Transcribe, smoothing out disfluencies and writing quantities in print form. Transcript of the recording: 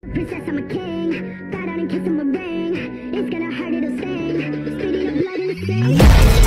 Princess, I'm a king. Bow down and kiss him a ring. It's gonna hurt, it'll sting. Spitting up blood in the sink.